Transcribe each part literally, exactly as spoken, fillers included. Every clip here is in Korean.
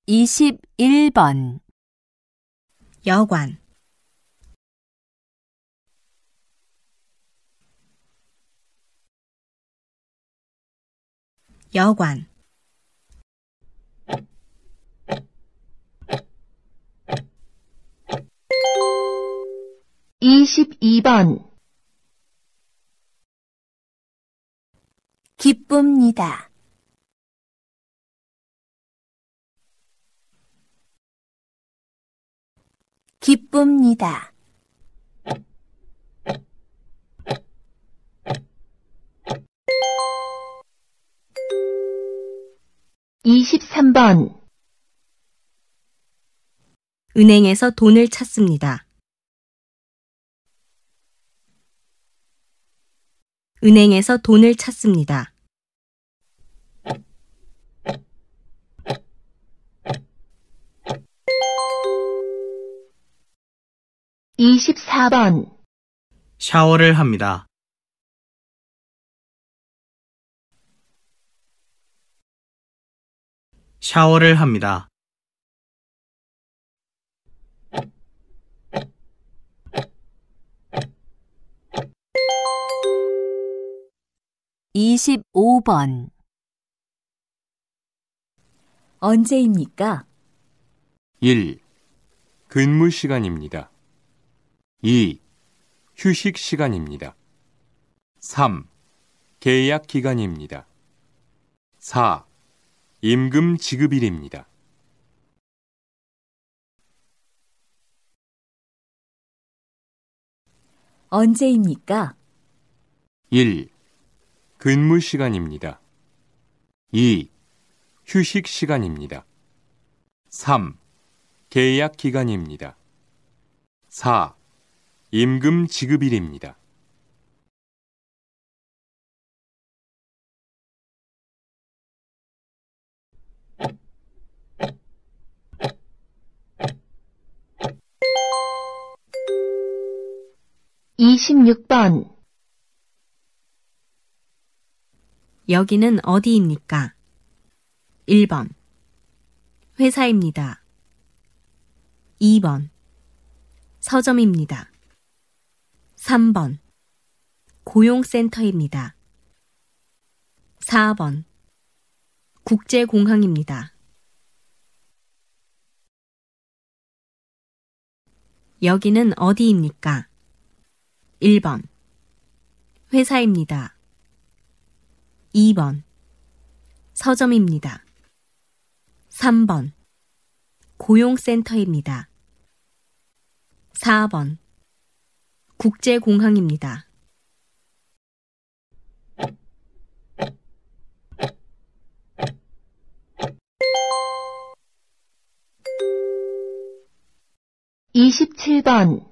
이십일 번 여관 여관 이십이 번 기쁩니다. 기쁩니다. 이십삼 번 은행에서 돈을 찾습니다. 은행에서 돈을 찾습니다. 이십사 번 샤워를 합니다. 샤워를 합니다. 이십오 번 언제입니까? 일. 근무 시간입니다. 이. 휴식 시간입니다. 삼. 계약 기간입니다. 사. 임금 지급일입니다. 언제입니까? 일. 근무 시간입니다. 이. 휴식 시간입니다. 삼. 계약 기간입니다. 사. 임금 지급일입니다. 이십육 번 여기는 어디입니까? 일 번 회사입니다. 이 번 서점입니다. 삼 번 고용센터입니다. 사 번 국제공항입니다. 여기는 어디입니까? 일 번 회사입니다. 이 번 서점입니다. 삼 번 고용센터입니다. 사 번 국제공항입니다. 이십칠 번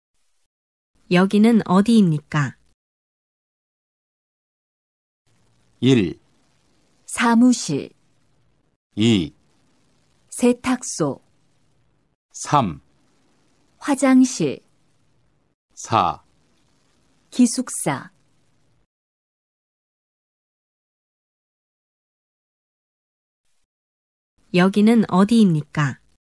여기는 어디입니까? 일. 사무실, 이. 세탁소, 삼. 화장실, 사. 기숙사. 여기는 어디입니까?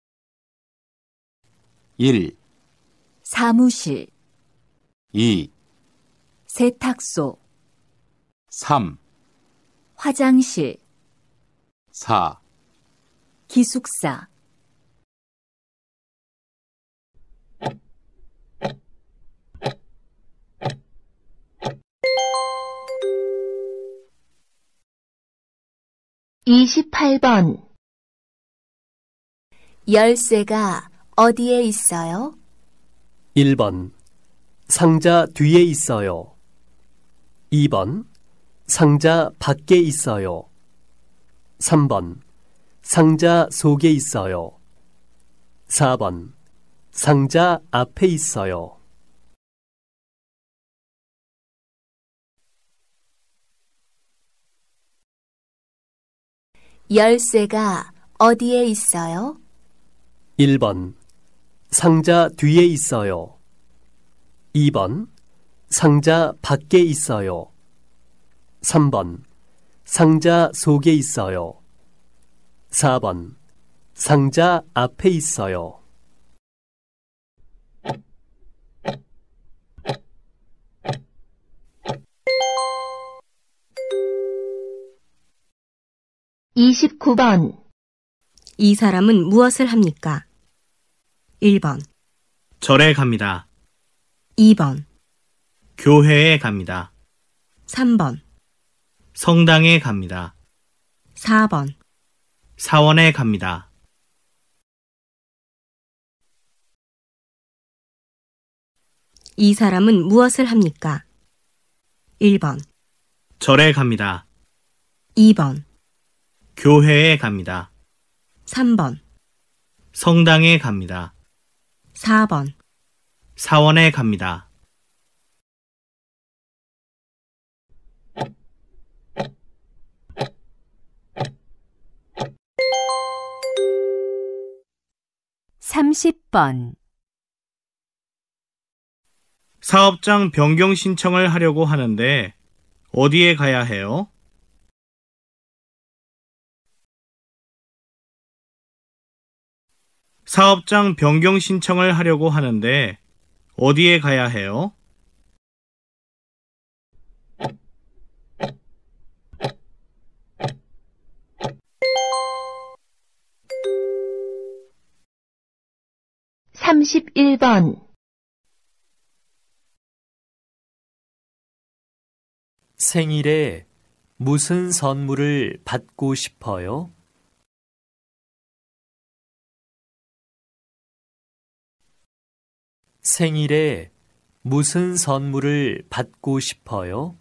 일. 사무실, 이. 세탁소, 삼. 화장실, 사. 기숙사. 이십팔 번 열쇠가 어디에 있어요? 일 번 상자 뒤에 있어요. 이 번 상자 밖에 있어요. 삼 번 상자 속에 있어요. 사 번 상자 앞에 있어요. 열쇠가 어디에 있어요? 일 번 상자 뒤에 있어요. 이 번 상자 밖에 있어요. 삼 번 상자 속에 있어요. 사 번 상자 앞에 있어요. 이십구 번. 이 사람은 무엇을 합니까? 일 번, 절에 갑니다. 이 번, 교회에 갑니다. 삼 번, 성당에 갑니다. 사 번, 사원에 갑니다. 이 사람은 무엇을 합니까? 일 번, 절에 갑니다. 이 번, 교회에 갑니다. 삼 번, 성당에 갑니다. 사 번, 사원에 갑니다. 삼십 번. 사업장 변경 신청을 하려고 하는데 어디에 가야 해요? 사업장 변경 신청을 하려고 하는데 어디에 가야 해요? 삼십일 번. 생일에 무슨 선물을 받고 싶어요? 생일에 무슨 선물을 받고 싶어요?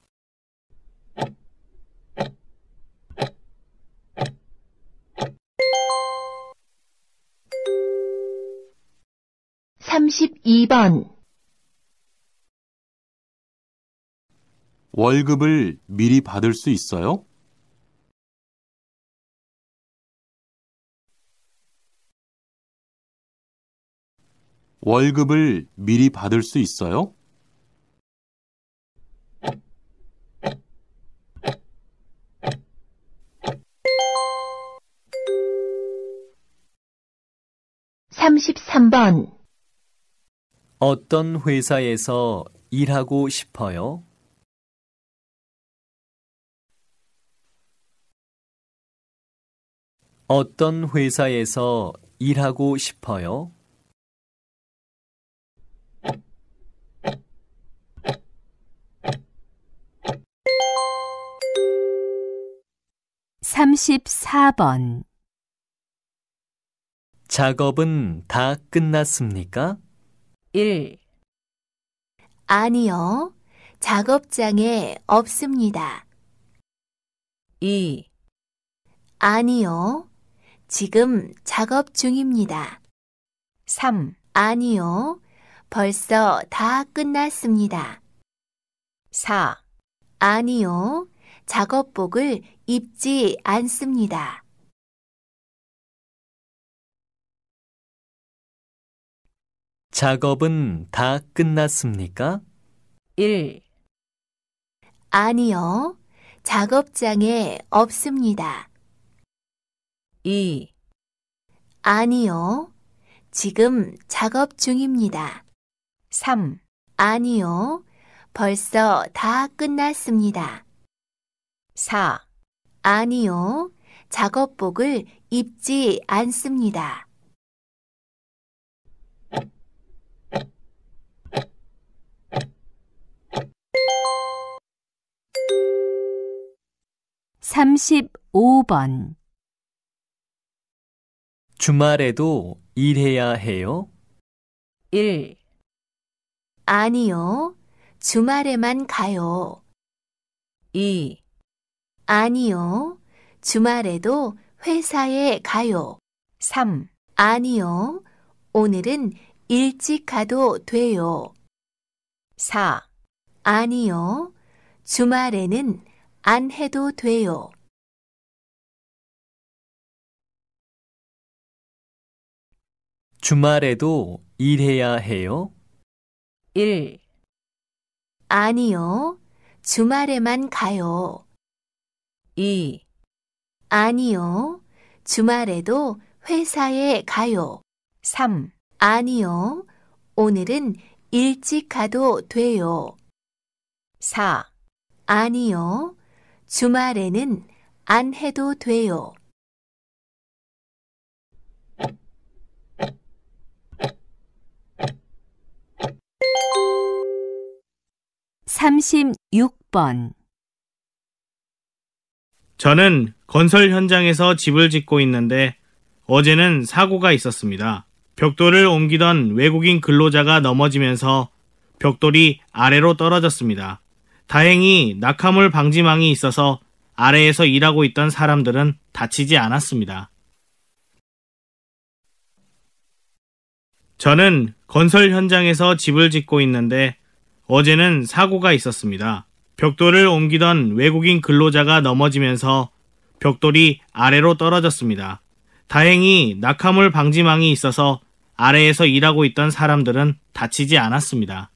삼십이 번. 월급을 미리 받을 수 있어요? 월급을 미리 받을 수 있어요? 삼십삼 번. 어떤 회사에서 일하고 싶어요? 어떤 회사에서 일하고 싶어요? 삼십사 번. 작업은 다 끝났습니까? 일. 아니요. 작업장에 없습니다. 이. 아니요. 지금 작업 중입니다. 삼. 아니요. 벌써 다 끝났습니다. 사. 아니요. 작업복을 입지 않습니다. 작업은 다 끝났습니까? 일. 아니요. 작업장에 없습니다. 이. 아니요. 지금 작업 중입니다. 삼. 아니요. 벌써 다 끝났습니다. 사. 아니요. 작업복을 입지 않습니다. 삼십오 번. 주말에도 일해야 해요? 일. 아니요. 주말에만 가요. 이. 아니요. 주말에도 회사에 가요. 삼. 아니요. 오늘은 일찍 가도 돼요. 사. 아니요. 주말에는 안 해도 돼요. 주말에도 일해야 해요? 일. 아니요. 주말에만 가요. 이. 아니요. 주말에도 회사에 가요. 삼. 아니요. 오늘은 일찍 가도 돼요. 사. 아니요. 주말에는 안 해도 돼요. 삼십육 번. 저는 건설 현장에서 집을 짓고 있는데 어제는 사고가 있었습니다. 벽돌을 옮기던 외국인 근로자가 넘어지면서 벽돌이 아래로 떨어졌습니다. 다행히 낙하물 방지망이 있어서 아래에서 일하고 있던 사람들은 다치지 않았습니다. 저는 건설 현장에서 집을 짓고 있는데 어제는 사고가 있었습니다. 벽돌을 옮기던 외국인 근로자가 넘어지면서 벽돌이 아래로 떨어졌습니다. 다행히 낙하물 방지망이 있어서 아래에서 일하고 있던 사람들은 다치지 않았습니다.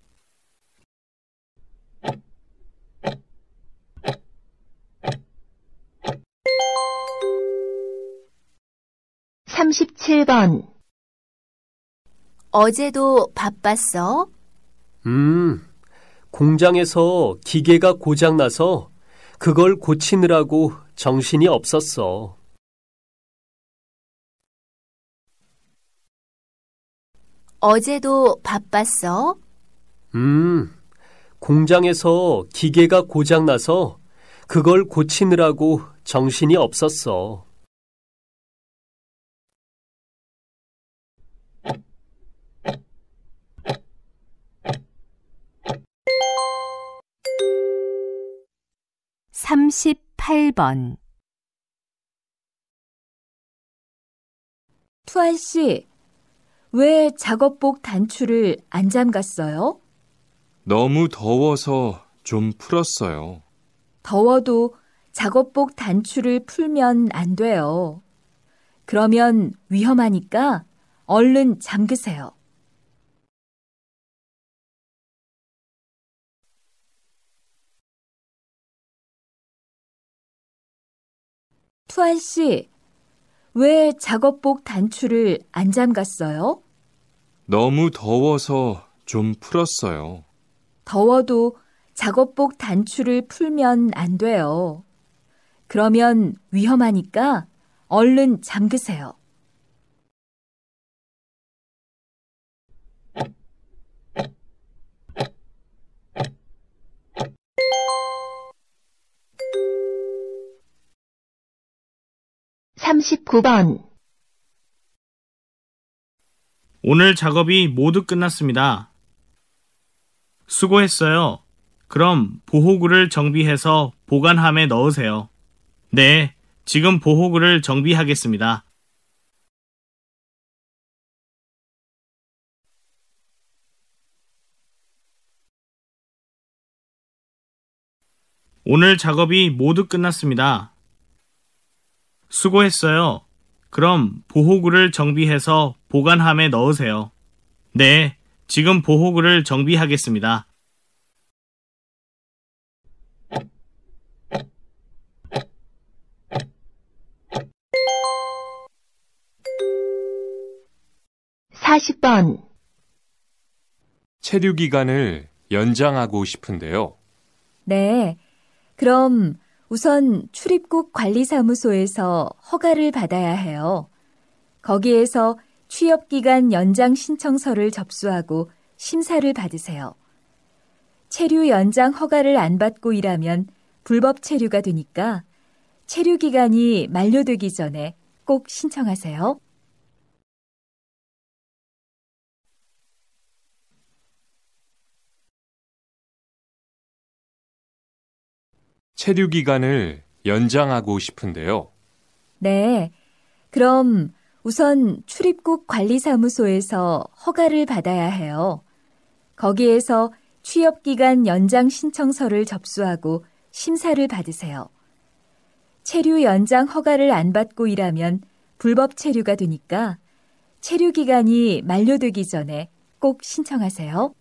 삼십칠 번. 어제도 바빴어? 음, 공장에서 기계가 고장나서 그걸 고치느라고 정신이 없었어. 어제도 바빴어? 음, 공장에서 기계가 고장나서 그걸 고치느라고 정신이 없었어. 삼십팔 번. 투안 씨, 왜 작업복 단추를 안 잠갔어요? 너무 더워서 좀 풀었어요. 더워도 작업복 단추를 풀면 안 돼요. 그러면 위험하니까 얼른 잠그세요. 투안 씨, 왜 작업복 단추를 안 잠갔어요? 너무 더워서 좀 풀었어요. 더워도 작업복 단추를 풀면 안 돼요. 그러면 위험하니까 얼른 잠그세요. 삼십구 번. 오늘 작업이 모두 끝났습니다. 수고했어요. 그럼 보호구를 정비해서 보관함에 넣으세요. 네, 지금 보호구를 정비하겠습니다. 오늘 작업이 모두 끝났습니다. 수고했어요. 그럼 보호구를 정비해서 보관함에 넣으세요. 네, 지금 보호구를 정비하겠습니다. 사십 번. 체류 기간을 연장하고 싶은데요. 네, 그럼 우선 출입국 관리사무소에서 허가를 받아야 해요. 거기에서 취업기간 연장 신청서를 접수하고 심사를 받으세요. 체류 연장 허가를 안 받고 일하면 불법 체류가 되니까 체류 기간이 만료되기 전에 꼭 신청하세요. 체류 기간을 연장하고 싶은데요. 네, 그럼 우선 출입국 관리사무소에서 허가를 받아야 해요. 거기에서 취업기간 연장 신청서를 접수하고 심사를 받으세요. 체류 연장 허가를 안 받고 일하면 불법 체류가 되니까 체류 기간이 만료되기 전에 꼭 신청하세요.